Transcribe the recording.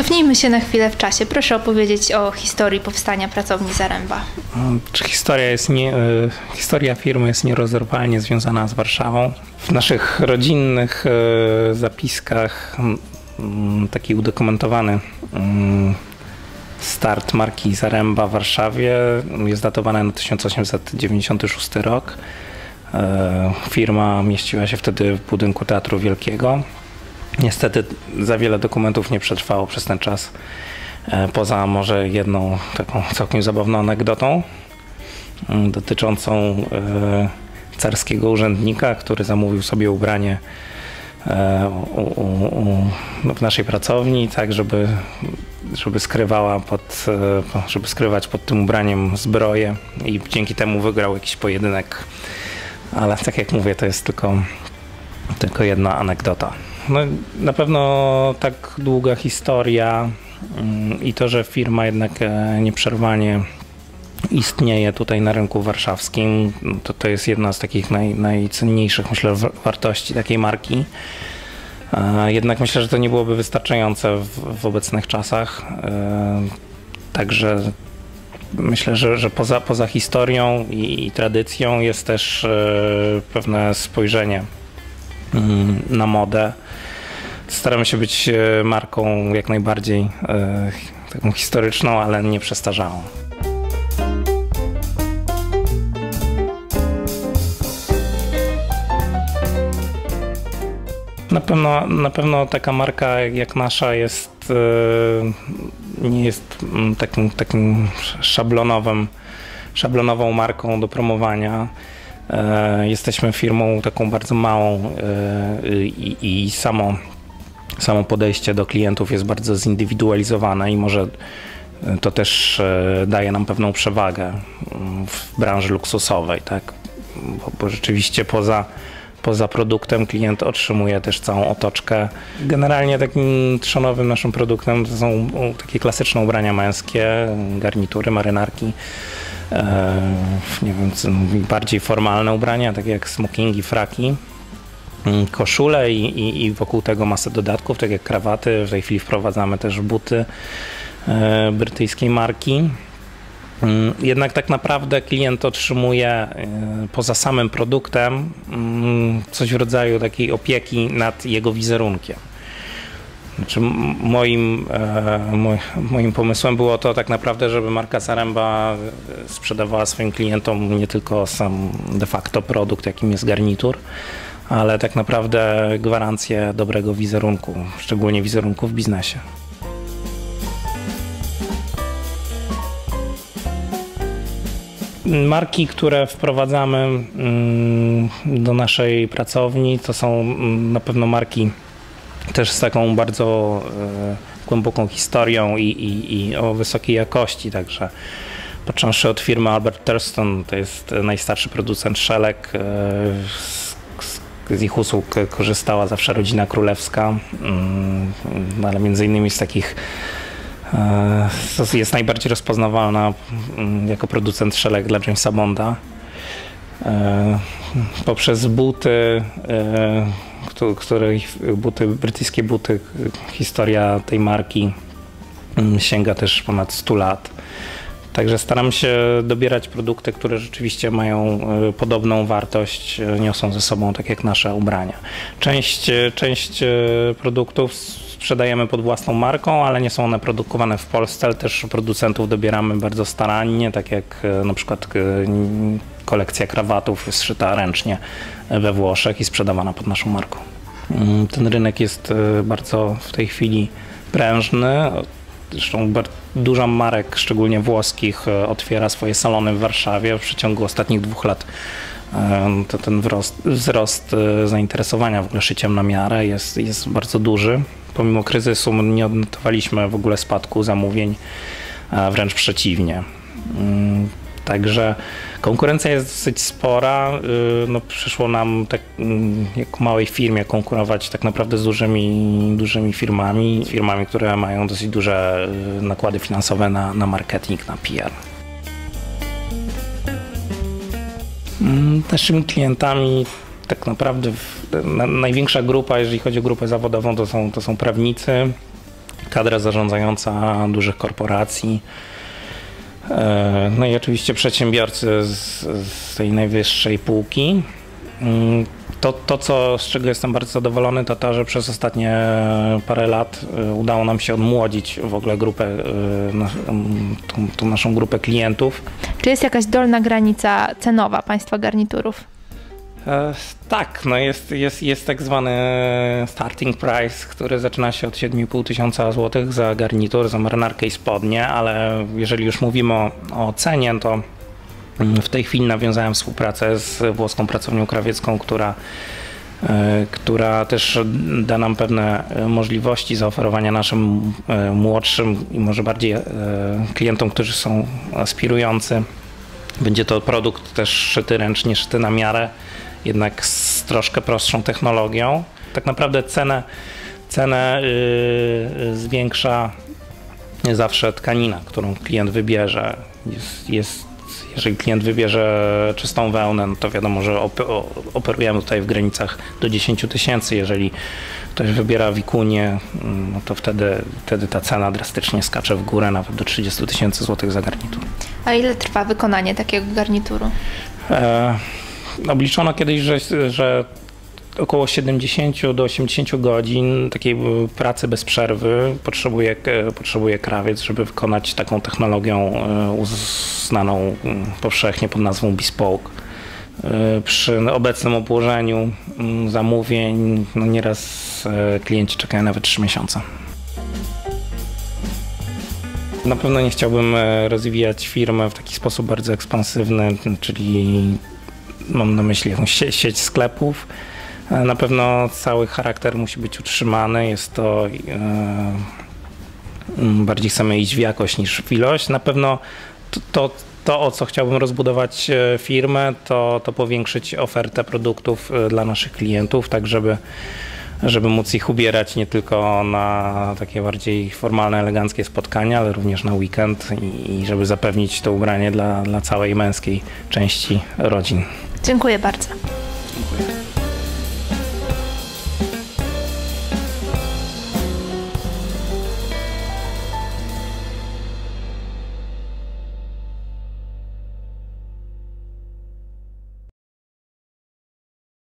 Cofnijmy się na chwilę w czasie. Proszę opowiedzieć o historii powstania pracowni Zaręba. Historia firmy jest nierozerwalnie związana z Warszawą. W naszych rodzinnych zapiskach taki udokumentowany start marki Zaręba w Warszawie jest datowany na 1896 rok. Firma mieściła się wtedy w budynku Teatru Wielkiego. Niestety za wiele dokumentów nie przetrwało przez ten czas, poza może jedną taką całkiem zabawną anegdotą dotyczącą carskiego urzędnika, który zamówił sobie ubranie w naszej pracowni, tak żeby skrywać pod tym ubraniem zbroję, i dzięki temu wygrał jakiś pojedynek. Ale tak jak mówię, to jest tylko jedna anegdota. No, na pewno tak długa historia i to, że firma jednak nieprzerwanie istnieje tutaj na rynku warszawskim, to jest jedna z takich najcenniejszych, myślę, wartości takiej marki. Jednak myślę, że to nie byłoby wystarczające w obecnych czasach. Także myślę, że poza historią i tradycją jest też pewne spojrzenie na modę. Staramy się być marką jak najbardziej taką historyczną, ale nie przestarzałą. Na pewno taka marka jak nasza nie jest takim szablonową marką do promowania. Jesteśmy firmą taką bardzo małą i samo podejście do klientów jest bardzo zindywidualizowane i może to też daje nam pewną przewagę w branży luksusowej, tak? Bo rzeczywiście poza produktem klient otrzymuje też całą otoczkę. Generalnie takim trzonowym naszym produktem to są takie klasyczne ubrania męskie, garnitury, marynarki. Nie wiem, bardziej formalne ubrania, takie jak smokingi, fraki, koszule i wokół tego masę dodatków, tak jak krawaty. W tej chwili wprowadzamy też buty brytyjskiej marki. Jednak tak naprawdę klient otrzymuje poza samym produktem coś w rodzaju takiej opieki nad jego wizerunkiem. Znaczy moim pomysłem było to tak naprawdę, żeby marka Zaręba sprzedawała swoim klientom nie tylko sam de facto produkt, jakim jest garnitur, ale tak naprawdę gwarancję dobrego wizerunku, szczególnie wizerunku w biznesie. Marki, które wprowadzamy do naszej pracowni, to są na pewno marki też z taką bardzo głęboką historią i o wysokiej jakości, także począwszy od firmy Albert Thurston, to jest najstarszy producent szelek, z ich usług korzystała zawsze rodzina królewska, ale między innymi z takich jest najbardziej rozpoznawalna jako producent szelek dla Jamesa Bonda. Poprzez buty, brytyjskie buty, historia tej marki sięga też ponad 100 lat. Także staram się dobierać produkty, które rzeczywiście mają podobną wartość, niosą ze sobą tak jak nasze ubrania. Część produktów sprzedajemy pod własną marką, ale nie są one produkowane w Polsce, ale też producentów dobieramy bardzo starannie, tak jak na przykład kolekcja krawatów jest szyta ręcznie we Włoszech i sprzedawana pod naszą marką. Ten rynek jest bardzo w tej chwili prężny. Zresztą dużo marek, szczególnie włoskich, otwiera swoje salony w Warszawie. W przeciągu ostatnich 2 lat to ten wzrost zainteresowania w ogóle szyciem na miarę jest bardzo duży. Pomimo kryzysu nie odnotowaliśmy w ogóle spadku zamówień, wręcz przeciwnie. Także konkurencja jest dosyć spora. No, przyszło nam tak, jako małej firmie konkurować tak naprawdę z dużymi firmami, które mają dosyć duże nakłady finansowe na marketing, na PR. Naszymi klientami tak naprawdę największa grupa, jeżeli chodzi o grupę zawodową, to są prawnicy, kadra zarządzająca dużych korporacji. No i oczywiście przedsiębiorcy z tej najwyższej półki. Z czego jestem bardzo zadowolony, to to, że przez ostatnie parę lat udało nam się odmłodzić w ogóle tą naszą grupę klientów. Czy jest jakaś dolna granica cenowa państwa garniturów? Tak, no jest tak zwany starting price, który zaczyna się od 7,5 tysiąca złotych za garnitur, za marynarkę i spodnie, ale jeżeli już mówimy o cenie, to w tej chwili nawiązałem współpracę z włoską pracownią krawiecką, która też da nam pewne możliwości zaoferowania naszym młodszym i może bardziej klientom, którzy są aspirujący. Będzie to produkt też szyty ręcznie, szyty na miarę, jednak z troszkę prostszą technologią. Tak naprawdę cenę zwiększa zawsze tkanina, którą klient wybierze. Jeżeli klient wybierze czystą wełnę, no to wiadomo, że operujemy tutaj w granicach do 10 tysięcy. Jeżeli ktoś wybiera wikunię, no to wtedy ta cena drastycznie skacze w górę, nawet do 30 tysięcy złotych za garnitur. A ile trwa wykonanie takiego garnituru? Obliczono kiedyś, że około 70 do 80 godzin takiej pracy bez przerwy potrzebuje krawiec, żeby wykonać taką technologią uznaną powszechnie pod nazwą bespoke. Przy obecnym obłożeniu zamówień no nieraz klienci czekają nawet 3 miesiące. Na pewno nie chciałbym rozwijać firmy w taki sposób bardzo ekspansywny, czyli mam na myśli jakąś sieć sklepów. Na pewno cały charakter musi być utrzymany, jest to bardziej chcemy iść w jakość niż w ilość. Na pewno to o co chciałbym rozbudować firmę, to powiększyć ofertę produktów dla naszych klientów, tak żeby móc ich ubierać nie tylko na takie bardziej formalne, eleganckie spotkania, ale również na weekend i żeby zapewnić to ubranie dla całej męskiej części rodzin. Dziękuję bardzo. Dziękuję.